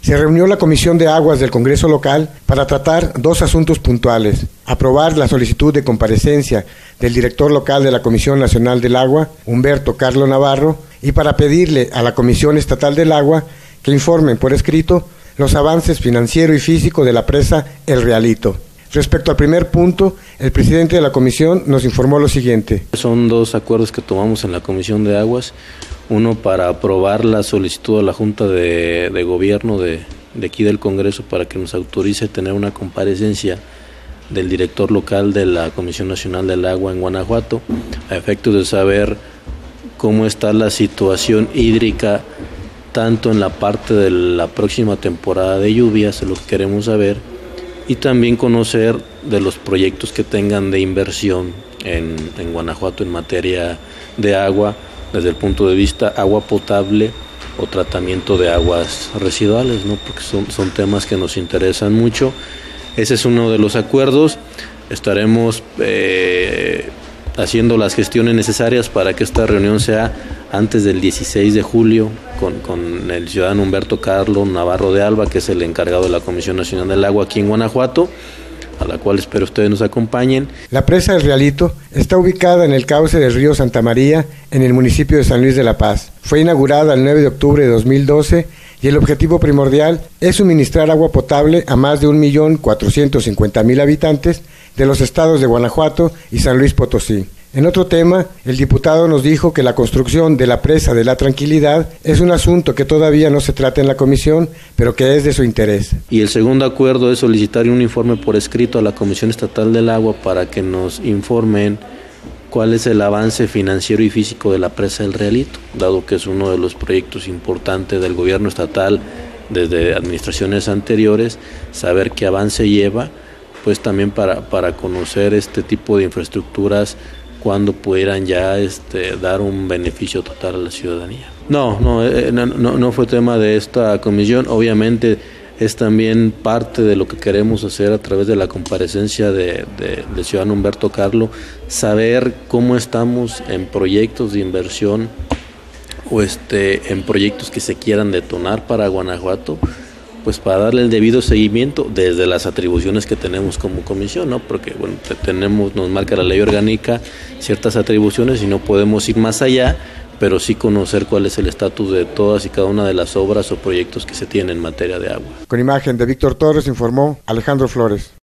Se reunió la Comisión de Aguas del Congreso local para tratar dos asuntos puntuales: aprobar la solicitud de comparecencia del director local de la Comisión Nacional del Agua, Humberto Carlo Navarro, y para pedirle a la Comisión Estatal del Agua que informen por escrito los avances financiero y físico de la presa El Realito. Respecto al primer punto, el presidente de la comisión nos informó lo siguiente. Son dos acuerdos que tomamos en la Comisión de Aguas, uno para aprobar la solicitud a la Junta de Gobierno de aquí del Congreso para que nos autorice tener una comparecencia del director local de la Comisión Nacional del Agua en Guanajuato, a efectos de saber cómo está la situación hídrica, tanto en la parte de la próxima temporada de lluvias, es lo que queremos saber, y también conocer de los proyectos que tengan de inversión en Guanajuato en materia de agua, desde el punto de vista agua potable o tratamiento de aguas residuales, ¿no? Porque son temas que nos interesan mucho. Ese es uno de los acuerdos. Estaremos haciendo las gestiones necesarias para que esta reunión sea antes del 16 de julio con el ciudadano Humberto Carlo Navarro de Alba, que es el encargado de la Comisión Nacional del Agua aquí en Guanajuato, a la cual espero ustedes nos acompañen. La presa El Realito está ubicada en el cauce del río Santa María, en el municipio de San Luis de la Paz. Fue inaugurada el 9 de octubre de 2012 y el objetivo primordial es suministrar agua potable a más de 1.450.000 habitantes de los estados de Guanajuato y San Luis Potosí. En otro tema, el diputado nos dijo que la construcción de la presa de la Tranquilidad es un asunto que todavía no se trata en la comisión, pero que es de su interés. Y el segundo acuerdo es solicitar un informe por escrito a la Comisión Estatal del Agua para que nos informen cuál es el avance financiero y físico de la presa El Realito, dado que es uno de los proyectos importantes del gobierno estatal desde administraciones anteriores, saber qué avance lleva, pues también para conocer este tipo de infraestructuras cuando pudieran ya dar un beneficio total a la ciudadanía. No fue tema de esta comisión. Obviamente es también parte de lo que queremos hacer a través de la comparecencia del ciudadano Humberto Carlo, saber cómo estamos en proyectos de inversión o en proyectos que se quieran detonar para Guanajuato, pues para darle el debido seguimiento desde las atribuciones que tenemos como comisión, ¿no? Porque bueno, nos marca la ley orgánica ciertas atribuciones y no podemos ir más allá, pero sí conocer cuál es el estatus de todas y cada una de las obras o proyectos que se tienen en materia de agua. Con imagen de Víctor Torres informó Alejandro Flores.